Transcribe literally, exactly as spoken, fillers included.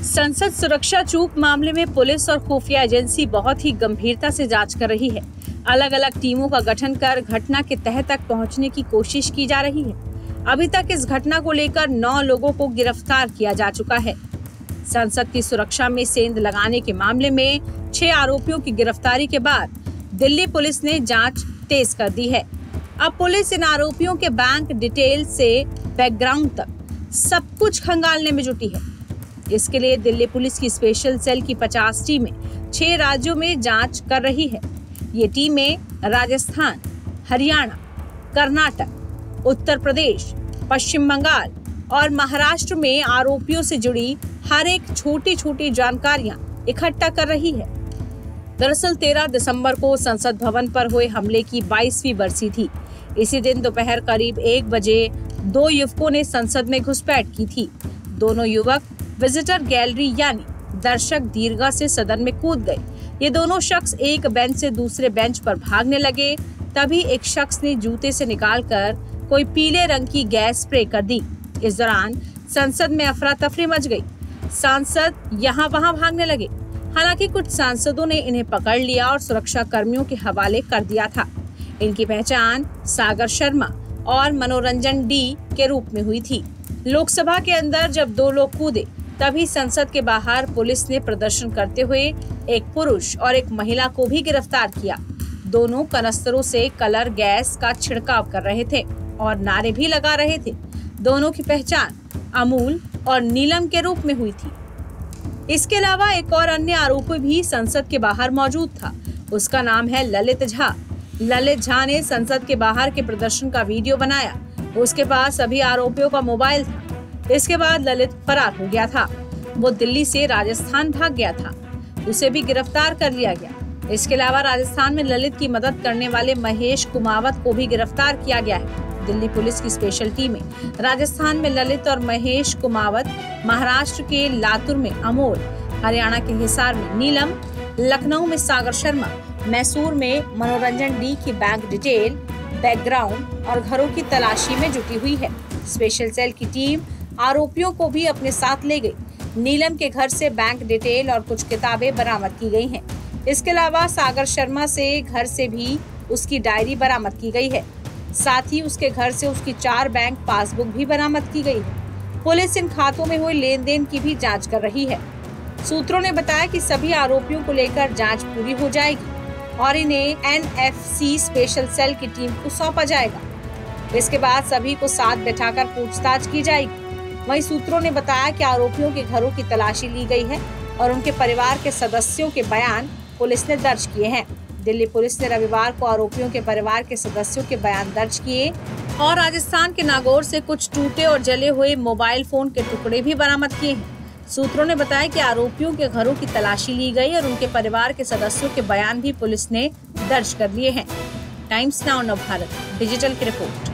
संसद सुरक्षा चूक मामले में पुलिस और खुफिया एजेंसी बहुत ही गंभीरता से जांच कर रही है। अलग अलग टीमों का गठन कर घटना के तह तक पहुंचने की कोशिश की जा रही है। अभी तक इस घटना को लेकर नौ लोगों को गिरफ्तार किया जा चुका है। संसद की सुरक्षा में सेंध लगाने के मामले में छह आरोपियों की गिरफ्तारी के बाद दिल्ली पुलिस ने जांच तेज कर दी है। अब पुलिस इन आरोपियों के बैंक डिटेल से बैकग्राउंड तक सब कुछ खंगालने में जुटी है। इसके लिए दिल्ली पुलिस की स्पेशल सेल की पचास टीमें छह राज्यों में जांच कर रही है। ये टीमें राजस्थान, हरियाणा, कर्नाटक, उत्तर प्रदेश, पश्चिम बंगाल और महाराष्ट्र में आरोपियों से जुड़ी हर एक छोटी छोटी जानकारियां इकट्ठा कर रही है। दरअसल तेरह दिसंबर को संसद भवन पर हुए हमले की बाईसवीं बरसी थी। इसी दिन दोपहर करीब एक बजे दो युवकों ने संसद में घुसपैठ की थी। दोनों युवक विजिटर गैलरी यानी दर्शक दीर्घा से सदन में कूद गए। ये दोनों शख्स एक बेंच से दूसरे बेंच पर भागने लगे। तभी एक शख्स ने जूते से निकालकर कोई पीले रंग की गैस स्प्रे कर दी। इस दौरान संसद में अफरा तफरी मच गई। सांसद यहाँ वहाँ भागने लगे। हालांकि कुछ सांसदों ने इन्हें पकड़ लिया और सुरक्षा कर्मियों के हवाले कर दिया था। इनकी पहचान सागर शर्मा और मनोरंजन डी के रूप में हुई थी। लोकसभा के अंदर जब दो लोग कूदे तभी संसद के बाहर पुलिस ने प्रदर्शन करते हुए एक पुरुष और एक महिला को भी गिरफ्तार किया। दोनों कनस्तरों से कलर गैस का छिड़काव कर रहे थे और नारे भी लगा रहे थे। दोनों की पहचान अमूल और नीलम के रूप में हुई थी। इसके अलावा एक और अन्य आरोपी भी संसद के बाहर मौजूद था। उसका नाम है ललित झा। ललित झा ने संसद के बाहर के प्रदर्शन का वीडियो बनाया। उसके पास सभी आरोपियों का मोबाइल था। इसके बाद ललित फरार हो गया था। वो दिल्ली से राजस्थान भाग गया था। उसे भी गिरफ्तार कर लिया गया। इसके अलावा राजस्थान में ललित की मदद करने वाले महेश कुमावत को भी गिरफ्तार किया गया है। दिल्ली पुलिस की स्पेशल टीमें राजस्थान में ललित और महेश कुमावत, महाराष्ट्र के लातुर में अमोल, हरियाणा के हिसार में नीलम, लखनऊ में सागर शर्मा, मैसूर में मनोरंजन डी की बैंक डिटेल, बैकग्राउंड और घरों की तलाशी में जुटी हुई है। स्पेशल सेल की टीम आरोपियों को भी अपने साथ ले गई। नीलम के घर से बैंक डिटेल और कुछ किताबें बरामद की गई हैं। इसके अलावा सागर शर्मा से घर से भी उसकी डायरी बरामद की गई है। साथ ही उसके घर से उसकी चार बैंक पासबुक भी बरामद की गई है। पुलिस इन खातों में हुए लेन देन की भी जांच कर रही है। सूत्रों ने बताया कि सभी आरोपियों को लेकर जांच पूरी हो जाएगी और इन्हें N F C special cell की टीम को सौंपा जाएगा। इसके बाद सभी को साथ बैठाकर पूछताछ की जाएगी। वहीं सूत्रों ने बताया कि आरोपियों के घरों की तलाशी ली गई है और उनके परिवार के सदस्यों के बयान पुलिस ने दर्ज किए हैं। दिल्ली पुलिस ने रविवार को आरोपियों के परिवार के सदस्यों के बयान दर्ज किए और राजस्थान के नागौर से कुछ टूटे और जले हुए मोबाइल फोन के टुकड़े भी बरामद किए हैं। सूत्रों ने बताया कि आरोपियों के घरों की तलाशी ली गई और उनके परिवार के सदस्यों के बयान भी पुलिस ने दर्ज कर लिए हैं। टाइम्स नाउ नव भारत डिजिटल की रिपोर्ट।